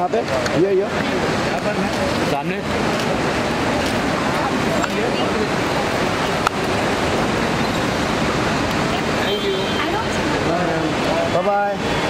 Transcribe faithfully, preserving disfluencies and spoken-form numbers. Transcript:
यहाँ पे, ये ये सामने। Thank you. Bye bye.